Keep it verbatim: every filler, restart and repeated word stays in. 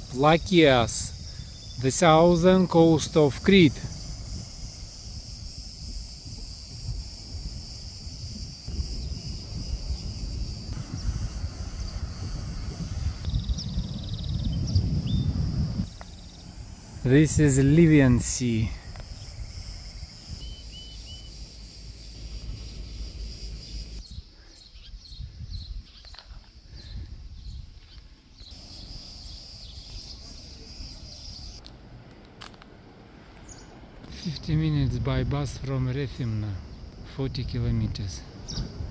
Lakias, the southern coast of Crete. This is Libyan Sea. Fifty minutes by bus from Rethymna, forty kilometers.